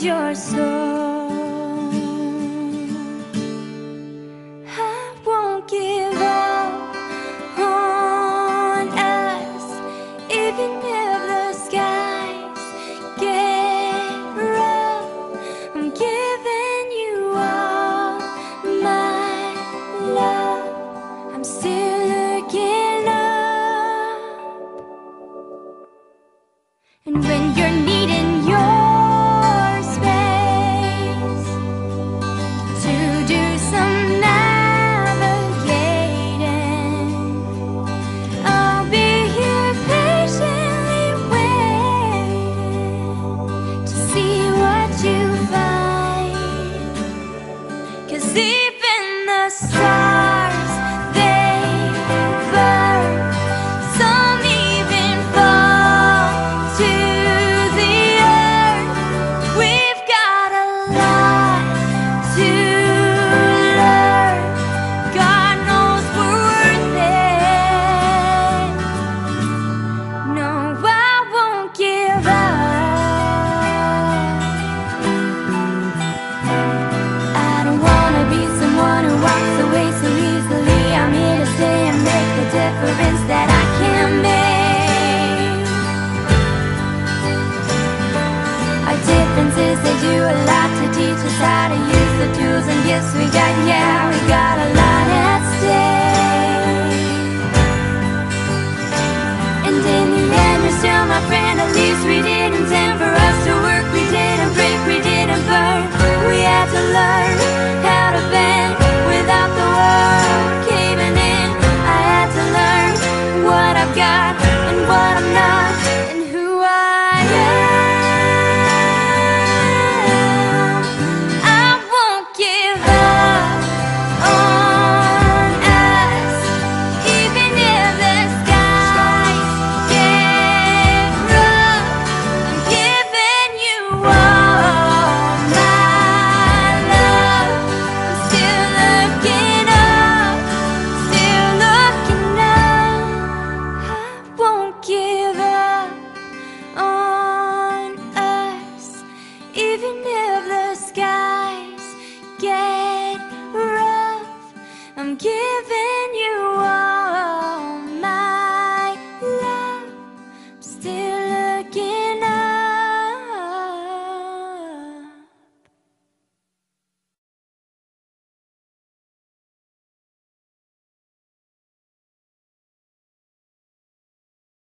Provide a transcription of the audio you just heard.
is your soul. I won't give up on us, even if the skies get rough. I'm giving you all my love. I'm still looking up. And when you're needing your space to do some navigating, I'll be here patiently waiting to see what you find. 'Cause even the stars, they burn. Some even fall to the earth. We've got a lot to learn. God knows we're worth it. No, I won't give up. I don't wanna be someone who walks away so easily. I'm here to stay and make the difference that I can make. Our differences, they do a lot to teach us how to use the tools and gifts we got. Yeah, we got a lot